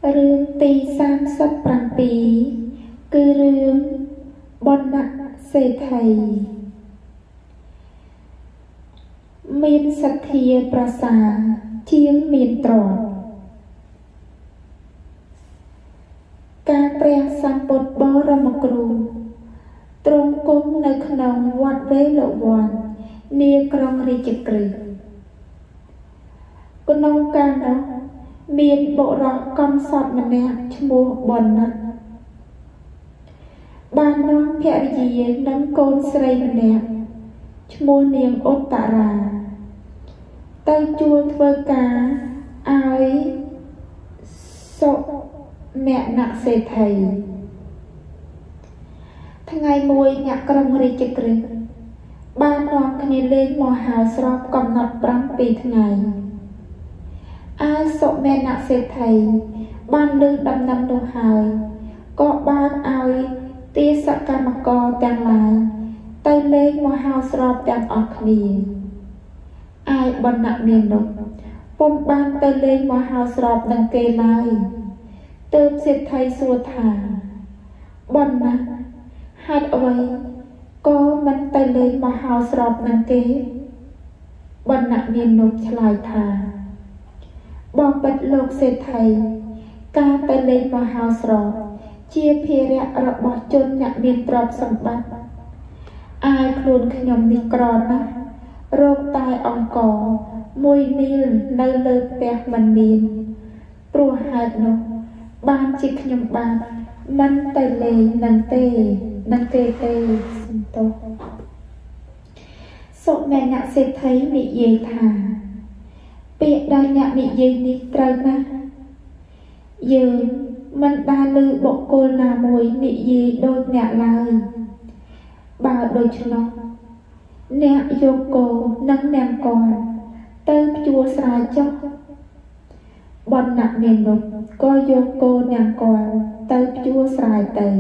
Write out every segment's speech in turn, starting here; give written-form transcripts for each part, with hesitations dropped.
រឿងទី37គឺរឿងបណ្ណសេដ្ឋីមានសទ្ធាប្រសើរជាងមានទ្រព្យការព្រះសម្ពុទ្ធបរមគ្រូទ្រង់គង់នៅក្នុងវត្តវេលវ័ននាក្រុងរាជក្រឹត្យក្នុងកាលនោះមានបុរសកំសត់ម្នាក់ឈ្មោះបណ្ណិតបាននាំភរិយានិងកូនស្រីម្នាក់ឈ្មោះនាងឧត្តរាទៅជួលធ្វើការឲ្យសុអ្នកណសេដ្ឋីថ្ងៃមួយអ្នកក្រុងរាជក្រឹត្យបាននាំគ្នាលេងមកហៅស្របកំណត់7ថ្ងៃឯសុមេណសេដ្ឋីបានលើដំណឹងនោះហើយក៏បានឲ្យទាសកម្មករទាំងឡាយទៅលេងមកហៅស្របទាំងអស់គ្នាឯបណ្ណនាងនោះពុំបានទៅលេងមកហៅស្របនឹងគេឡើយទើបសេដ្ឋីសួរថាបណ្ណហេតុអ្វីក៏មិនទៅលេងមកហៅស្របនឹងគេបណ្ណនាងនោះឆ្លើយថាបងពិតលោកសេដ្ឋីការទៅលេងមកហៅស្របជាភារៈរបស់ជនអ្នកមានទ្រព្យសម្បត្តិឯខ្លួនខ្ញុំនេះក្រណាស់រកតែអង្គមួយនីលនៅលើផ្ទះមិនមានព្រោះហេតុនោះបានជាខ្ញុំបានមិនទៅលេងនឹងទេសំទោសសុមេណសេដ្ឋីនិយាយថាពាក្យដែលអ្នកនិយាយនេះត្រូវណាស់យើងមិនបានឮបុគ្គលណាមួយនិយាយដូចអ្នកឡើយបើដូច្នោះអ្នកយកគោនិងនាងកនទៅភ្ជួរស្រែចុះបណ្ណមាននោះក៏យកគោនាងកនទៅភ្ជួរស្រែទៅ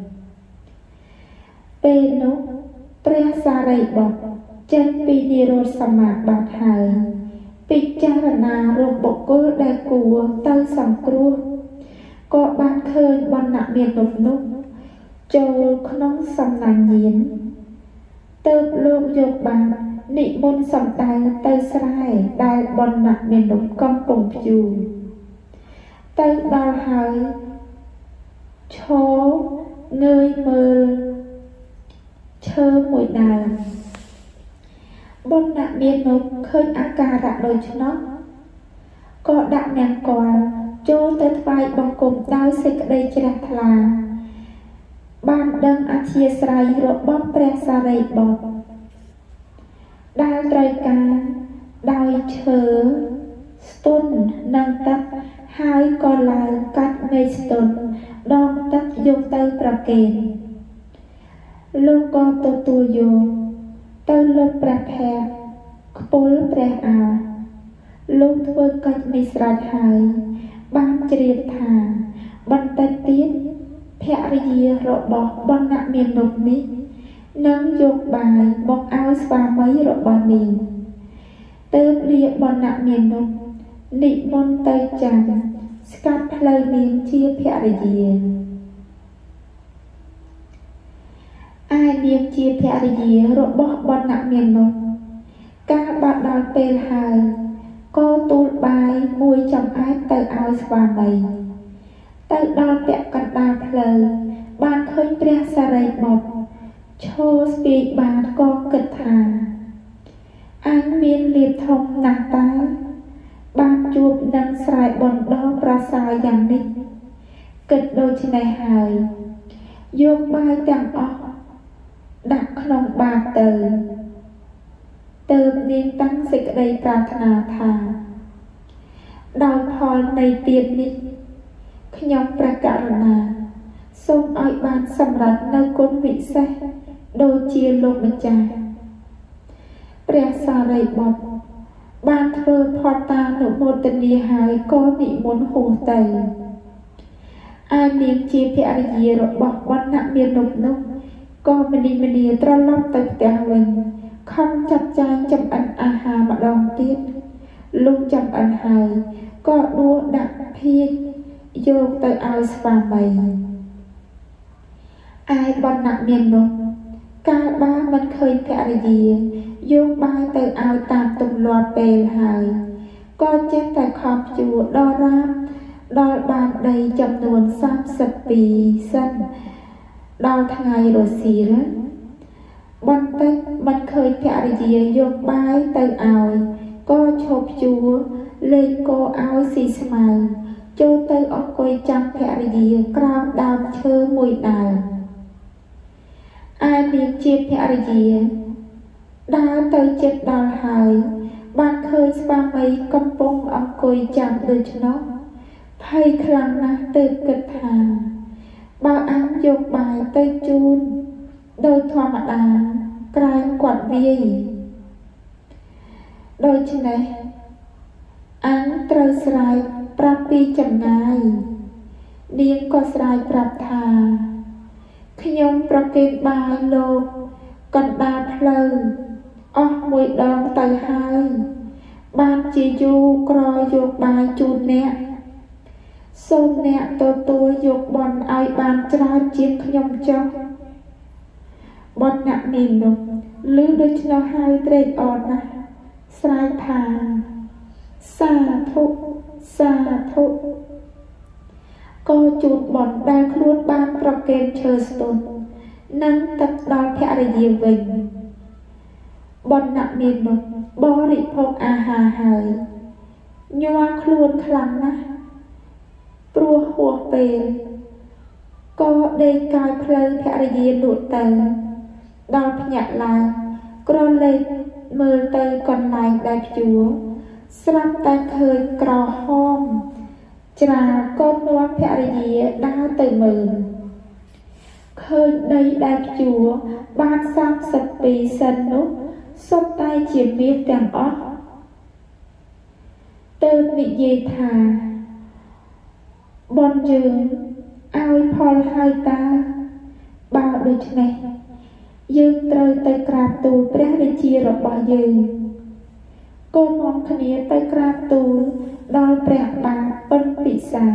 ពេលនោះព្រះសារីបុត្រចេញពីនិរោធសមាបត្តិហើយពិចារណារកបុគ្គលដែលគួរទៅសង្គ្រោះក៏បានឃើញបណ្ណមាននោះចូលក្នុងសំណាញ់ញាណទើបលោកយកបាននិមន្តសំដៅទៅស្រែដែលបណ្ណមានកំពុងភ្ជួរទៅដល់ហើយឈរងើយមើលឈើមួយដើមបណ្ណមាននោះឃើញអាការៈដូច្នោះក៏ដាក់នាងកលចូលទៅថ្វាយបង្គំដោយសេចក្តីជ្រះថ្លាបានដឹងអធ្យាស្រ័យរបស់ព្រះសារីបុត្រដែលត្រូវការដោយឈើស្ទន់និងទឹកហើយក៏ឡើងកាត់មេស្ទន់ដងទឹកយកទៅប្រគេនលោកក៏ទទួលយកទៅលោកព្រះភ័ក្ត្រខ្ពុលព្រះអោលោកធ្វើកិច្ចនេះស្រេចហើយបានជ្រាបថាបន្តិចទៀតភរិយារបស់បណ្ណមាននោះនេះនឹងយកបាយមកឲ្យស្វាមីរបស់នាងទើបលាបណ្ណមាននោះនិមន្តទៅចាំស្កាត់ផ្លូវនាងជាភរិយាឯនាងជាភរិយារបស់បណ្ណមាននោះកាលបាត់ដល់ពេលហើយក៏ទូលបាយមួយចំអែតទៅឲ្យស្វាមីទៅដល់ពាក់កណ្ដាលផ្លូវបានឃើញព្រះសារីបុត្រឈរស្ពាយបាតក៏គិតថាអញមានលៀបធំណាស់តើបានជួបនឹងស្រែបណ្ដោះប្រសើរយ៉ាងនេះគិតដូច្នេះហើយយកបាយទាំងអស់ដាក់ក្នុងបាតទៅទើបនាងតាំងសេចក្តីប្រាថ្នាថាដោយផលនៃទាននេះខ្ញុំព្រះករុណាសូមឲ្យបានសម្រេចនៅគុណវិសេសដូចជាលោកម្ចាស់ព្រះសារីបុត្របានធ្វើផតតានុមោទនាហើយក៏និមន្តហួសទៅឯនាងជាភរិយារបស់បណ្ណមាននោះក៏មនីត្រឡប់ទៅផ្ទះវិញខំចាត់ចែងចម្អិនអាហារម្ដងទៀតលុះចម្អិនហើយក៏ដួសដាក់ភាជយកទៅឲ្យស្វាមីឯបណ្ណៈមាននោះកាលបើមិនឃើញភរិយាយកបាយទៅឲ្យតាមទម្លាប់ពេលហើយក៏ចេះតែខំជួដល់រាមដល់បានដីចំនួន32សិនដល់ថ្ងៃរសៀលបន្តិចមិនឃើញភរិយាយកបាយទៅឲ្យក៏ឈប់ជួលេងគោឲ្យស៊ីស្មៅចូលទៅអង្គុយចាំភរិយាក្រោមដើមឈើមួយដើមឯនាងជាភរិយាដើរទៅជិតដល់ហើយបានឃើញស្វាមីកំពុងអង្គុយចាំដូច្នោះភ័យខ្លាំងណាស់ទើបគិតថាបើអញយកបាយទៅជូនដោយធម្មតាក្រែងគាត់វាយដូច្នេះអញត្រូវស្រែកប្រាប់ពីចម្ងាយនាងក៏ស្រែកប្រាប់ថាខ្ញុំប្រគេនបាយលោកកណ្ដាលផ្លូវអស់មួយដងទៅហើយបានជាយូរក្រយកបាយជូនអ្នកសូមអ្នកទទួលយកបន់ឲ្យបានច្រើនជាងខ្ញុំចុះបន់អ្នកនេះនោះឮដូច្នោះហើយត្រេកអរណាស់ស្រែកថាសាធុសាធុក៏ជូនបន់ដែលខ្លួនបានប្រគេនឈើស្ទុននិងទឹកដល់ភរិយាវិញបន់អ្នកមាននោះបរិភោគអាហារហើយញ័រខ្លួនខ្លាំងណាស់ព្រោះហួសពេលក៏ដេកកាយផ្លូវភរិយាលក់ទៅដល់ភ្ញាក់ឡើងក្រឡេកមើលទៅកន្លែងដែលព្យួរស្រាប់តែឃើញក្រហមច្រាលកូននាំភរិយាដើរទៅមើលឃើញដីដែលព្យួរបាន32សិននោះសុទ្ធតែជាមាសទាំងអស់ទើបនិយាយថាបន់យើងឲ្យផលហើយតាបើដូច្នេះយើងត្រូវទៅក្រាបទូលព្រះរាជារបស់យើងកូននាំគ្នាទៅក្រាបទូលដល់ព្រះបាទពិមពិសា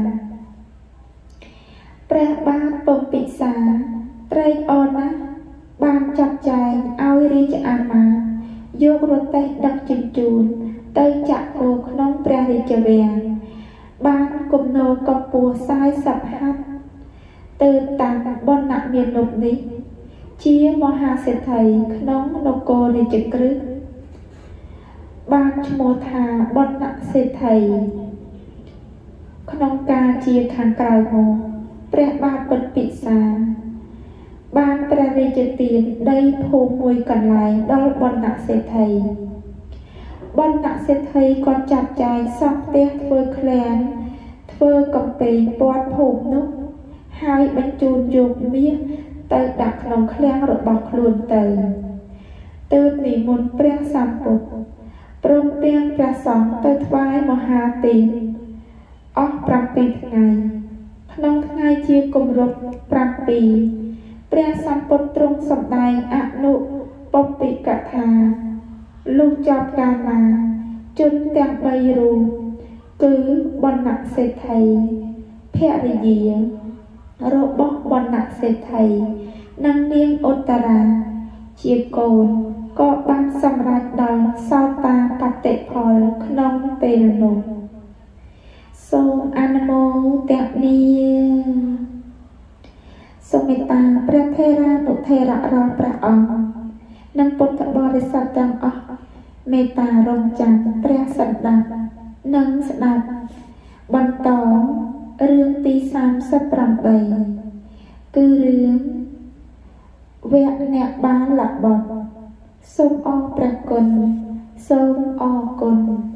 ព្រះបាទពិមពិសាត្រេកអរណាស់បានចាត់ចែងឲ្យរាជអាមាត្យយករទេះដឹកជញ្ជូនទៅចាក់គោក្នុងព្រះរាជវាំងបានគំនោរកម្ពស់40ហត្ថទើបតាំងបណ្ណៈមាននុបនេះជាមហាសេដ្ឋីក្នុងនគររាជក្រឹសបានឈ្មោះថាបណ្ណៈសេដ្ឋីក្នុងការជាខាងក្រៅមកព្រះបាទពិតពិសាបានព្រះរាជទានដីភូមិមួយកន្លែងដល់បណ្ណៈសេដ្ឋីបណ្ណៈសេដ្ឋីក៏ចាត់ចែងសង់ផ្ទះធ្វើឃ្លាំងធ្វើកំពែងព័ទ្ធភូមិនោះហើយបញ្ជូនយកមាសទៅដាក់ក្នុងឃ្លាំងរបស់ខ្លួនទៅទើបនិមន្តព្រះសម្ពុទ្ធព្រមទាំងព្រះសង្ឃទៅថ្វាយមហាទានអស់7ថ្ងៃក្នុងថ្ងៃជាគម្រប់7ព្រះសម្ពុទ្ធទ្រង់សម្ដែងអនុបព្វកថាលុះចប់កាលណាជនទាំង3រូបគឺបណ្ណៈសេដ្ឋីភរិយារបស់បណ្ណៈសេដ្ឋីនិងនាងឧត្តរាជាកូនក៏បានសម្រេចដល់សោតាបតិផលក្នុងពេលនោះសូមអនុមោទនាសូមមេត្តាព្រះថេរានុថេរៈរាល់ព្រះអង្គនិងពុទ្ធបរិស័ទទាំងអស់មេត្តារង់ចាំព្រះសន្តាប់និងស្ដាប់បន្តរឿងទី38គឺរឿងវគ្គអ្នកបានលបុត្រសូមអរព្រះគុណសូមអរគុណ